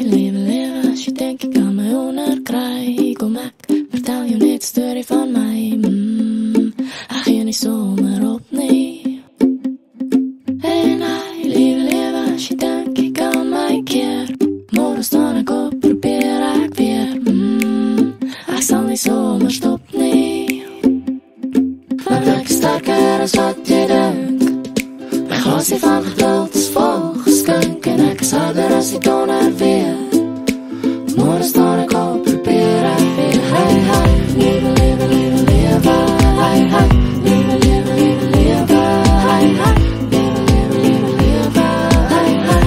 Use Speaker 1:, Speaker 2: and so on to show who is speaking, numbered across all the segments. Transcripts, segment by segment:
Speaker 1: liewe lewe, as jy denk ek kan my onderkry, kom ek, vertel jou net storie van my, ag jy nie sommer op nie. En hy, liewe lewe, as jy denk ek kan my keer, môre staan ek op, probeer ek weer, ek sal nie sommer stop nie. Want ek is sterker as wat jy dink, my glasie van geduld is vol geskink, en ek is harder as die donder weer. Môre staan ek op, probeer ek weer. Hey, hey, liewe lewe, liewe lewe. Hey, hey, liewe lewe, liewe lewe. Hey, hey, liewe lewe, liewe lewe. Hey, hey.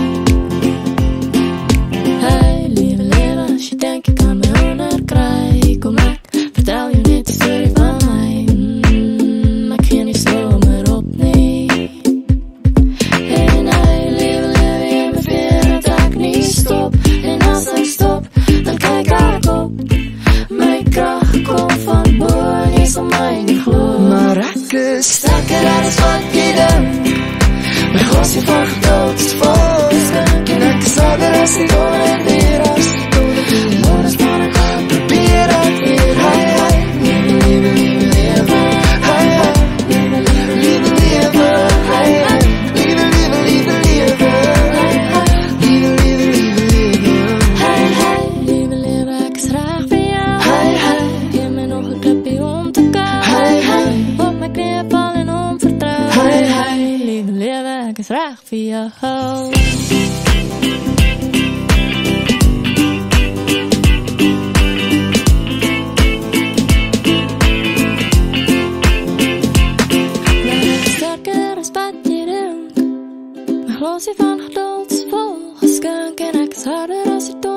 Speaker 1: Hey, liewe lewe, as jy denk ek kan my onderkry, kom ek, vertel jou net die storie van my, ek gee nie sommer op nie. En hy, liewe lewe, jy beweer dat ek nie stop, en as ek stop, dan kyk ek op, my krag kom van bo, en jy sal my nie glo.
Speaker 2: Maar ek is
Speaker 1: Sterker as wat jy dink, my glasie van geduld is vol geskink, en ek is harder as die donder weer, as die donder weer. Môre staan ek op, probeer ek weer. Hey, hey, liewe, liewe, liewe lewe. Hey, hey, liewe, liewe, liewe lewe. Hey, hey, liewe, liewe, liewe lewe. Hey, hey, liewe, liewe, liewe lewe. Hey, hey, liewe lewe, ek is reg vir jou. Hey, hey, gee my nog 'n klipie om te kou. Hey, hey, op my knieë val en om vertrou. Hey, hey, liewe lewe, ek is reg vir jou. Sterker as wat jy dink, my glasie van geduld is vol geskink, en ek is harder as die donder